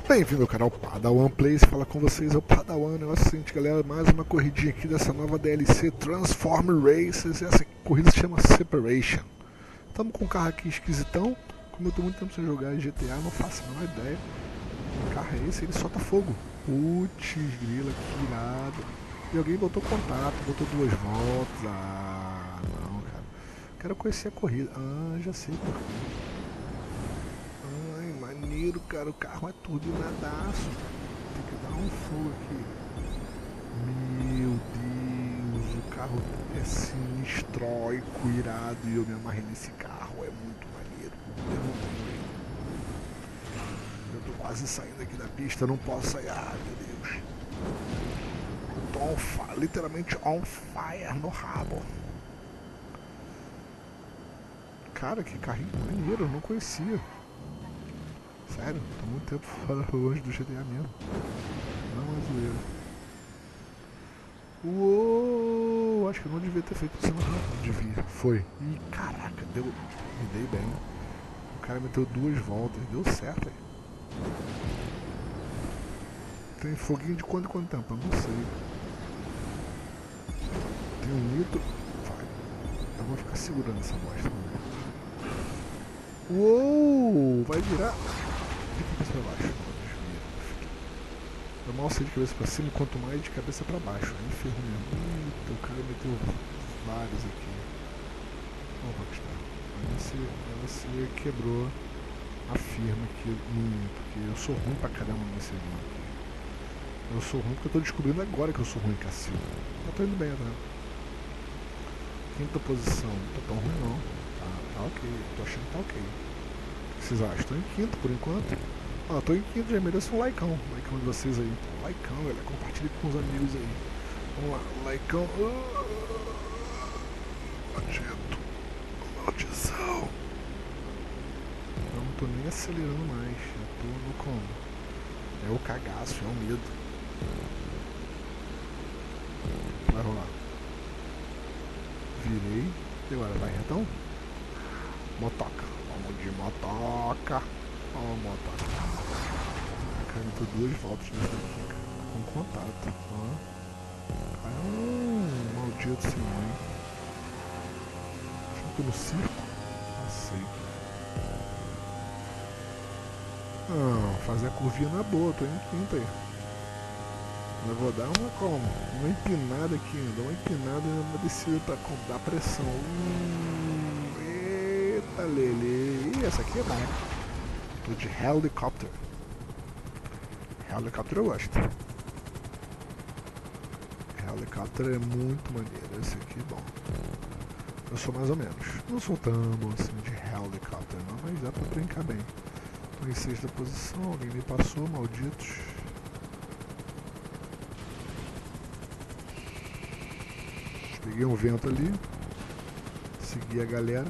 Bem-vindo ao canal Padawan Plays, fala com vocês, é o Padawan. O negócio é o seguinte, galera, mais uma corridinha aqui dessa nova DLC Transform Races. Essa corrida se chama Separation. Estamos com um carro aqui esquisitão. Como eu tô muito tempo sem jogar GTA, não faço a menor ideia. Que carro é esse? Ele solta fogo. Putz, grila, que irado. E alguém botou contato, botou 2 voltas. Ah, não, cara. Quero conhecer a corrida. Ah, já sei por quê. Maneiro, cara, o carro é turbinadaço. Tem que dar um fogo aqui. Meu Deus, o carro é sinistróico, irado, e eu me amarrei nesse carro, é muito maneiro. Eu tô quase saindo aqui da pista, não posso sair. Ah, meu Deus. Eu tô on fire, literalmente on fire no rabo. Cara, que carrinho maneiro, eu não conhecia. Sério, tô muito tempo fora longe do GTA mesmo. Não é zoeira. Uou, acho que eu não devia ter feito isso, não devia. Foi. Ih, caraca, deu. Me dei bem. O cara meteu 2 voltas, deu certo aí. Tem foguinho de quanto em quanto tempo? Eu não sei. Tem um nitro. Vai. Eu vou ficar segurando essa bosta. Uou, vai virar. De cabeça pra baixo. Eu mal sei de cabeça pra cima, quanto mais de cabeça pra baixo. Aí ferrou mesmo. Eita, o cara meteu vários aqui. Ó, Rockstar. Aí você quebrou a firma aqui no mim, porque eu sou ruim pra caramba nesse jogo aqui. Eu sou ruim porque eu tô descobrindo agora que eu sou ruim, cacete. Eu tô indo bem, tá? Quinta posição, não tô tão ruim não. Tá ok, tô achando que tá ok. O que vocês acham? Tô em quinto por enquanto. Ah, tô em quinto, já mereço um likeão. Likeão de vocês aí. Então, likeão, galera. Compartilhe com os amigos aí. Vamos lá, likeão. Maldito. Maldição. Eu não tô nem acelerando mais. Eu tô no como? É o cagaço, é o medo. Vai rolar. Virei. E agora, vai retão? Motoca. Vamos de motoca. Ó, motoca. Cara, eu tô 2 voltas nessa aqui, cara. Tá com contato. Maldito sem mãe. Acho que eu tô no circo. Aceito. Não, fazer a curvinha na boa, tô em quinta aí. Eu vou dar uma como? Uma empinada aqui, ainda uma empinada e uma descida pra dar pressão. Eita, Lele. Ih, essa aqui é bom. Tô de helicóptero. Helicóptero eu gosto. Helicóptero é muito maneiro. Esse aqui é bom. Eu sou mais ou menos. Não sou tão bom assim de helicóptero não, mas dá pra brincar bem. Tô em 6ª posição, alguém me passou, malditos. Peguei um vento ali. Segui a galera.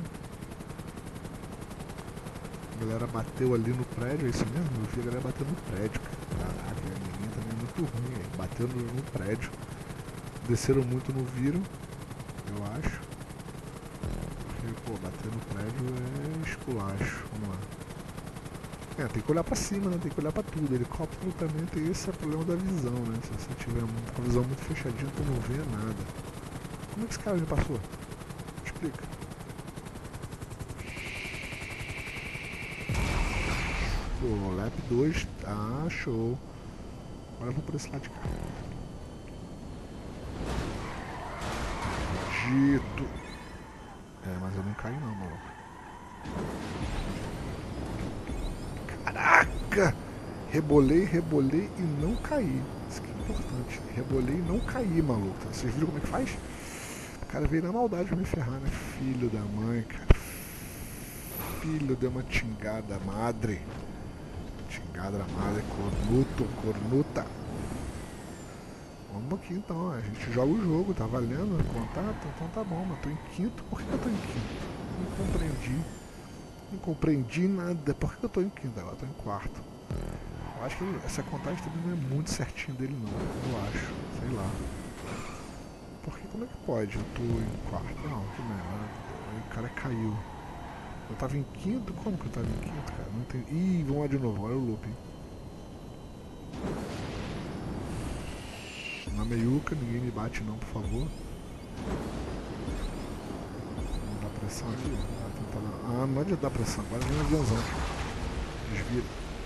A galera bateu ali no prédio, é isso mesmo? Eu vi a galera batendo no prédio. Caraca, a menina também é muito ruim, aí. Batendo no prédio. Desceram muito, não viram, eu acho. Porque, pô, bater no prédio é esculacho. Vamos lá. É, tem que olhar pra cima, né? Tem que olhar pra tudo. Helicóptero também tem esse problema da visão, né? Se você tiver com a visão muito fechadinha, tu não vê nada. Como é que esse cara me passou? Explica. Pô, lap 2, ah, show. Agora eu vou por esse lado de cá. Dito. É, mas eu não caí não, maluco. Caraca! Rebolei e não caí. Isso que é importante. Rebolei e não caí, maluco. Vocês viram como é que faz? O cara veio na maldade pra me ferrar, né? Filho da mãe, cara. Filho de uma tingada madre. Tingada madre, cornuta. Vamos aqui então, a gente joga o jogo, tá valendo? Contato? Então tá bom, mas tô em quinto. Por que eu tô em quinto? Não compreendi. Não compreendi nada. Por que eu tô em quinto agora? Tô em quarto. Eu acho que essa contagem também não é muito certinha dele não. Eu acho. Sei lá. Porque como é que pode? Eu tô em quarto. Não, que merda. Aí o cara caiu. Eu tava em quinto? Como que eu tava em quinto, cara? Não entendi. Ih, vamos lá de novo. Olha o looping. Na meiuca, ninguém me bate não, por favor. Não dá pressão aqui? Ah, não é de dar pressão, agora vem um aviãozão. Desvira.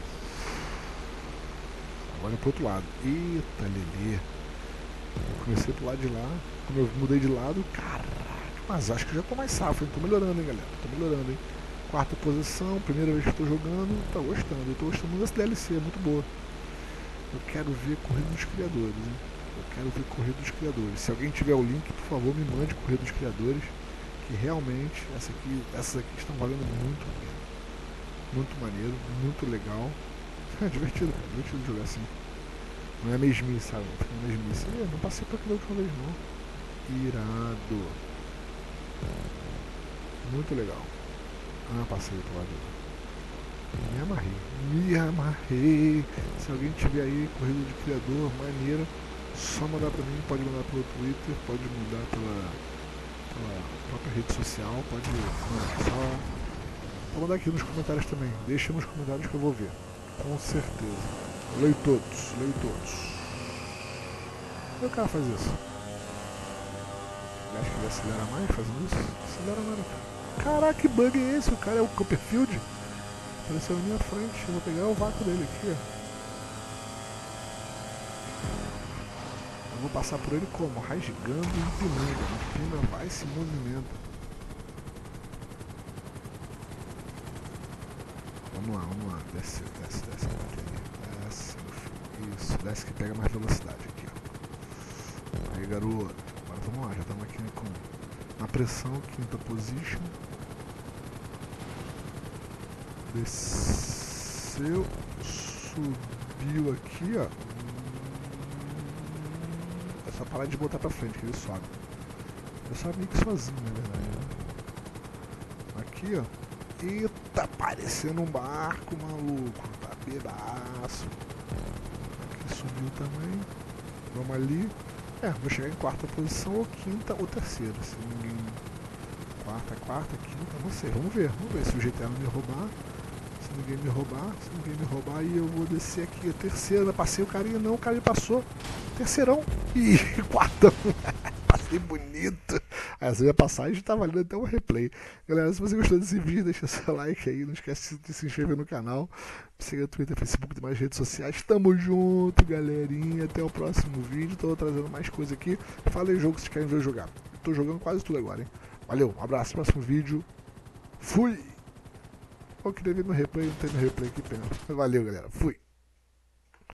Agora é pro outro lado. Eita, Lelê. Eu comecei pro lado de lá. Quando eu mudei de lado, caraca. Mas acho que já tô mais safo, hein? Tô melhorando, hein, galera? Tô melhorando, hein? Quarta posição, primeira vez que eu tô jogando. Tô gostando. Eu tô gostando dessa DLC, é muito boa. Eu quero ver Corrida dos Criadores, hein? Eu quero ver Corrida dos Criadores. Se alguém tiver o link, por favor, me mande Corrida dos Criadores. Que realmente, essas aqui estão valendo muito a pena. Muito maneiro, muito legal. É divertido, cara. Divertido jogar assim. Não é mesmice, sabe? Não é mesmice. Não passei por aqui da última vez, não. Irado. Muito legal. Ah, passei pro lado de lá. Me amarrei. Me amarrei. Se alguém tiver aí Corrida de Criador, maneira, só mandar pra mim. Pode mandar pelo Twitter, pode mandar pela própria rede social, pode mandar só. Vou mandar aqui nos comentários também. Deixa nos comentários que eu vou ver. Com certeza. Leio todos, leio todos. Como é que o cara faz isso? Acho que ele acelera mais fazendo isso? Acelera nada, cara. Caraca, que bug é esse? O cara é o Copperfield? Apareceu na minha frente. Eu vou pegar o vácuo dele aqui, ó. Eu vou passar por ele como? Rasgando e empinando. Empina, vai, se movimenta. Vamos lá. Desce. Desce, isso, desce que pega mais velocidade aqui, ó. Aí, garoto. Agora vamos lá, já estamos aqui na pressão, quinta position. Desceu, subiu aqui, ó. É só parar de botar pra frente que ele sobe. Eu só meio que sozinho, na verdade, né? Aqui, ó. Eita, parecendo um barco, maluco. Tá bebaço. Aqui subiu também. Vamos ali. Vou chegar em quarta posição ou quinta ou terceira. Se ninguém. Quarta, quinta, não sei. Vamos ver se o GTA não me roubar. Se ninguém me roubar, aí eu vou descer aqui. A terceira, passei o carinha, não, o cara passou. Terceirão. Ih, quartão. Passei bonito. Essa minha passagem tá valendo até um replay. Galera, se você gostou desse vídeo, deixa seu like aí. Não esquece de se inscrever no canal. Me siga no Twitter, Facebook e demais redes sociais. Tamo junto, galerinha. Até o próximo vídeo. Tô trazendo mais coisa aqui. Fala aí o jogo que vocês querem ver eu jogar. Tô jogando quase tudo agora, hein. Valeu, um abraço, próximo vídeo. Fui! Eu queria ver meu replay, não tem meu replay aqui, pena. Valeu, galera. Fui!